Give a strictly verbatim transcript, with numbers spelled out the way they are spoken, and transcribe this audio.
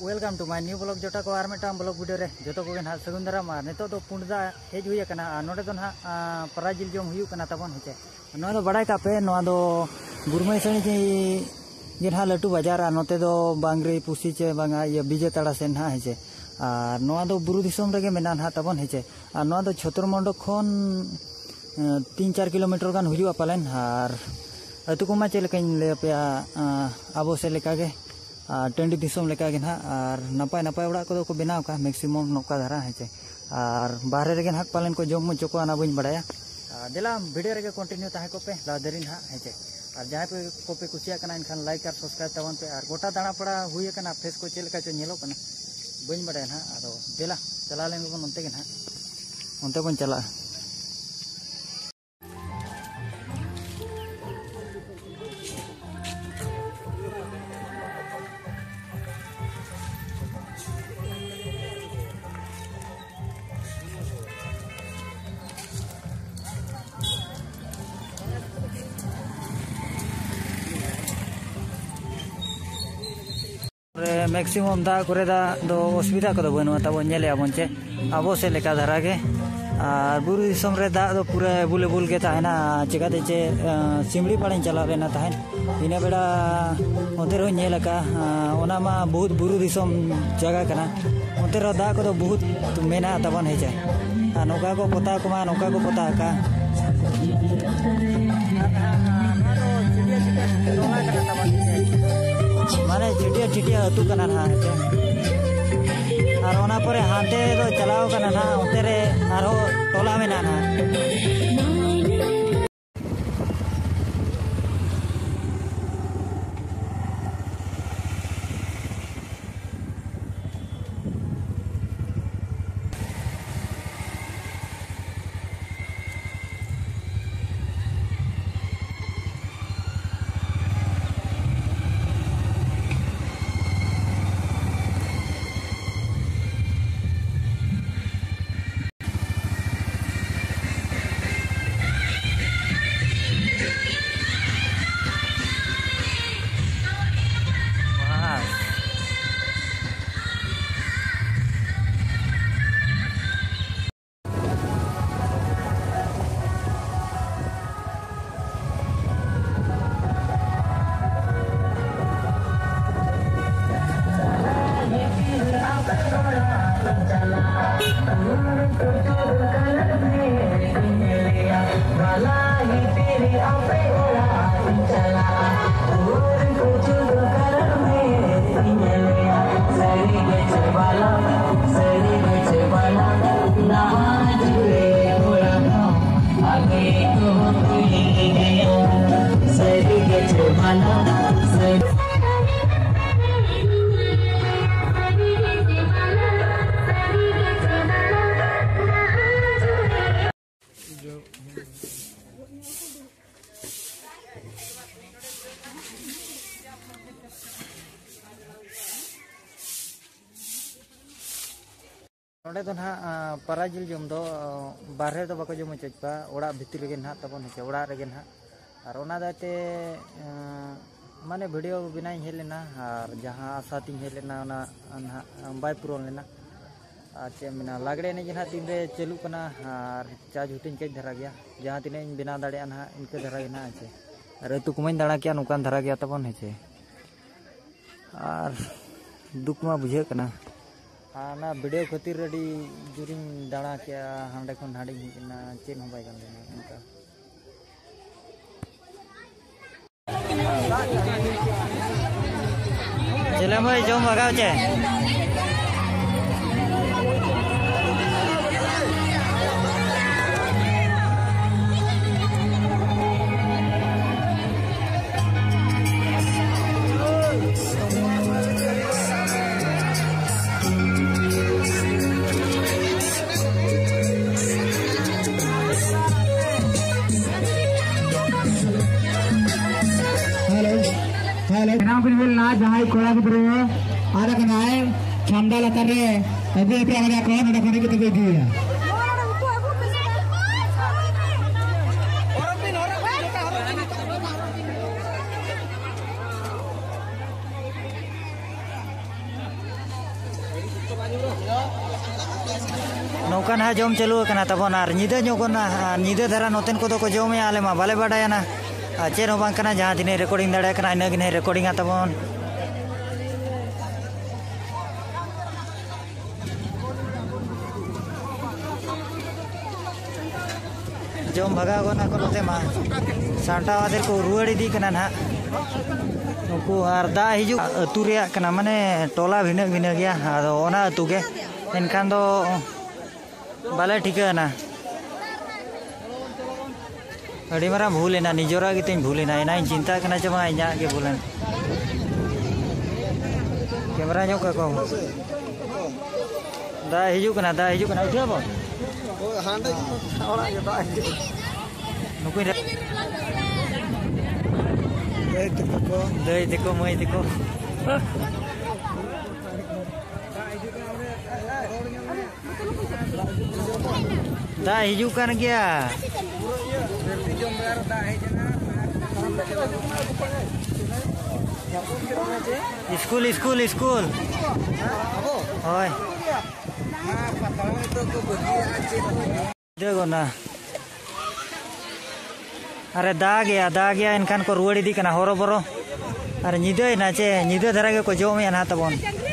welcome to my new blog जोटा को आरमेटा blog video रे जो को ना सगुन दाराम नितो तो पुंडा हेज हुई कना नोडे तो ना पराजिल जम हुई कना तबन हेचे नो दो बड़ाई कापे नो दो गुरमई सणी जे ना लटू बाजार नोते दो बांगरी पुसी चे बांगा ये बीजे तड़ा से ना हेचे और नो दो बुरु दिसोम रेगे मेना ना तबन हेचे और नो दो छतरमंडो खन तीन चार किलोमीटर गान हुआ पालेन और अतु को मा चेलकाइन ले पे आबो से लेकागे टंडी दिसोम लेकागे ना और नपाय नपाय उड़ा को को बनाव का मैक्सिमम नौका धारा हेचे और बाहर रेगे हाक पालन को जम चोको आना बइन बड़ाया देला वीडियो रेगे कंटिन्यू ताहे को पे लादरिन हा हेचे और जहाँ पे को पे कुसिया कना इनखान लाइक और सब्सक्राइब तबन पे और गोटा दाना पड़ा हुई कना फेस को चेलका चो नेलो कना बइन बड़ाया ना आदो देला चला लेन बन उनते के ना उनते बन चला मैक्सिमम दा करे दा दो असुविधा को बनवा तब नेले आबन चे आबो से लेका धारा के और बुरु दिसम रे दा दो पूरा एबुलेबुल के ताहेना चिकाते चे सिमड़ी पाड़े चला लेना ताहेन इने बेड़ा ओते रो नेल का ओना मा बहुत बुरु दिसम जगह कना ओते रो दा को बहुत मेना तबन हे चे नौका को पता को मा नौका को पता का माने चिटिया चिटिया अतु कना ना और ओना परे हाते दो चलाओ कना ना ओते रे आरो टोला में ना ना नोडे तो ना पराजिल जम दो बाहर तो बाको जम चेपा ओड़ा भितर गे ना तबन हे ओड़ा रेगे ना और ओना दाते माने वीडियो बिना हेज लेना और जहाँ आशा तीन हेज लेना ओना बाय पुरन लेना और चे मेना लागड़े ने जहाँ तीन रे चलू कना और चार्ज हुटिन कई धरा गया जहाँ तीन बिना दाड़े ना इनके धरा गया ना चे और अतु कुमाइन दाड़ा किया नुकान धरा गया तबन हे चे और दुख मा बुझे कना ना वीडियो खातिर रेडी जुरिन दाड़ा क्या हांडे खन हाड़ी ना चेन हो बाय गन उनका चले भाई जो मगाव चे ना जहाँ कोड़ा गिद्रो आदा कनाए छामडा लतर रे अभी पे आगे कौन नडा खाने की तबे दिया नौका ना जम चलू करना तबन और निदा जोगना निदा धारा नोतेन को को जमे आले मा बाले बाडायाना चेन हो बांग कना जहां दिने रिकॉर्डिंग दाड़ा कना इना गिने रिकॉर्डिंग आ तबन जम भगा गोना को नोते मा सांटा वादर को रुवाड़ी दी कना ना नुकु आर दा हिजु अतु रिया कना माने टोला भिना भिना गया आदो ओना अतु के एनखान दो बाले ठिकाना अड़ी मारा भूल ना निजोरा गिते भूलना इना चिंता करना चमा इना के भूलन कैमरा जो को दा हिजु कना दा हिजु कना उठा बो हांडे ओरा के दा नुकु दे तको दे तको मई तको दा हिजु kan गया स्कूल स्कूल स्कूल होय देखो ना अरे दा गया दा गया इनखान को रुवाड़ी दी कना हरो बरो अरे निदे ना चे निदे धरा के को जोम या ना तबन